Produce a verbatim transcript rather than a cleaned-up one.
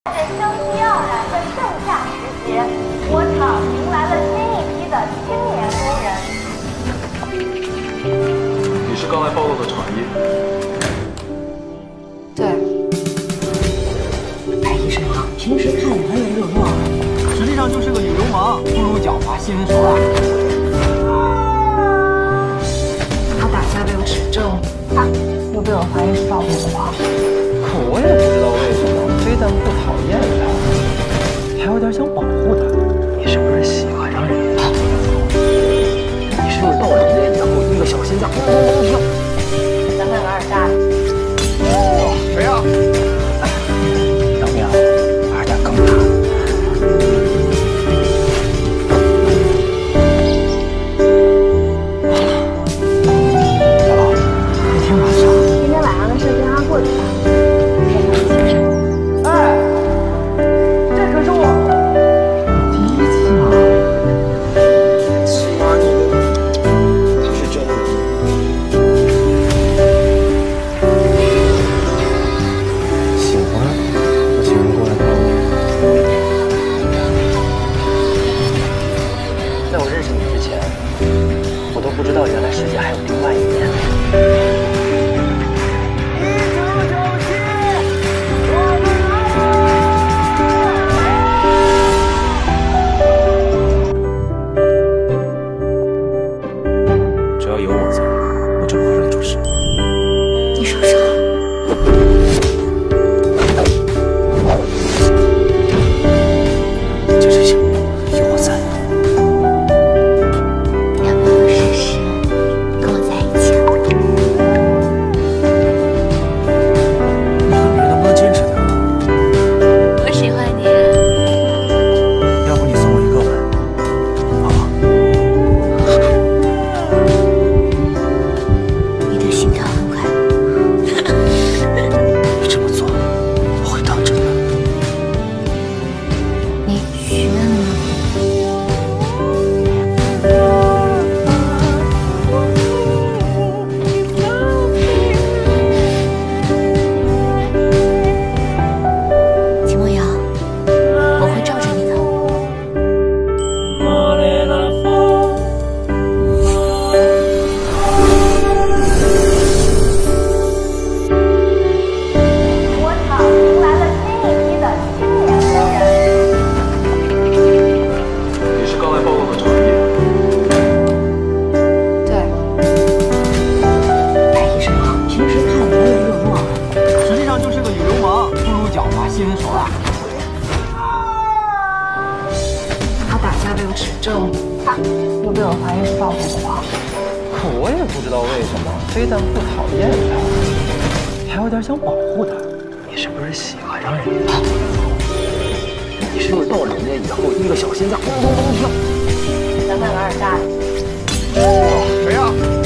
着生机盎然的盛夏时节，我厂迎来了新一批的青年工人。 你是刚来报道的厂医？ 对。 白医生啊，平时看着文文弱弱， 实际上就是个女流氓，不如狡猾，心狠手辣。 他打架被我指证，又被我怀疑是报复的话。 我也不知道为什么，非但不讨厌他，还有点想保护他。你是不是喜欢上人了？你是不是到人家以后那个小心脏咚咚咚跳？ 咱们玩点大的。 哇，谁呀？杨明，玩点更大的。小老，那天晚上， 今天晚上的事先让他过去吧。 不知道原来世界还有另外一面。一九九七，我们来了！只要有我在，我就不会让你出事。 你受伤了。 心狠手辣。 他打架被我指证，又被我怀疑是报复的话。 我也不知道为什么，非但不讨厌他，还有点想保护他。你是不是喜欢上人了？你是不是到人家以后那个小心脏咚咚咚跳？ 咱们玩点大的。 哇，谁呀？